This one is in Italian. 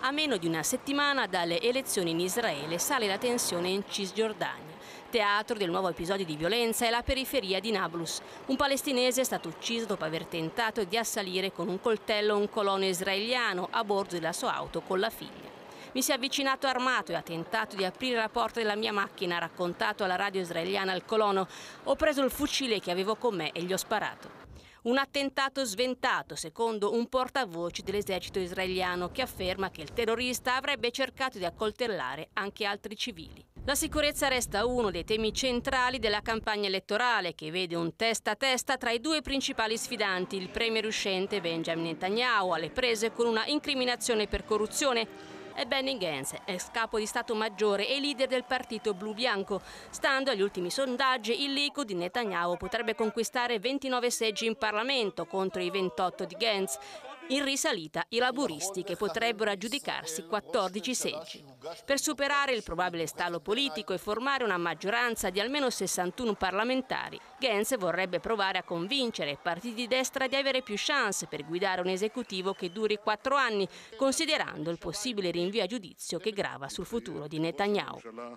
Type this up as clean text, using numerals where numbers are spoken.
A meno di una settimana dalle elezioni in Israele sale la tensione in Cisgiordania. Teatro del nuovo episodio di violenza è la periferia di Nablus. Un palestinese è stato ucciso dopo aver tentato di assalire con un coltello un colono israeliano a bordo della sua auto con la figlia. Mi si è avvicinato armato e ha tentato di aprire la porta della mia macchina, ha raccontato alla radio israeliana il colono. Ho preso il fucile che avevo con me e gli ho sparato. Un attentato sventato, secondo un portavoce dell'esercito israeliano che afferma che il terrorista avrebbe cercato di accoltellare anche altri civili. La sicurezza resta uno dei temi centrali della campagna elettorale che vede un testa a testa tra i due principali sfidanti, il premier uscente Benjamin Netanyahu alle prese con una incriminazione per corruzione e Benny Gantz, ex capo di Stato Maggiore e leader del partito blu-bianco. Stando agli ultimi sondaggi, il Likud di Netanyahu potrebbe conquistare 29 seggi in Parlamento contro i 28 di Gantz. In risalita i laburisti che potrebbero aggiudicarsi 14 seggi. Per superare il probabile stallo politico e formare una maggioranza di almeno 61 parlamentari, Gantz vorrebbe provare a convincere i partiti di destra di avere più chance per guidare un esecutivo che duri 4 anni, considerando il possibile rinvio a giudizio che grava sul futuro di Netanyahu.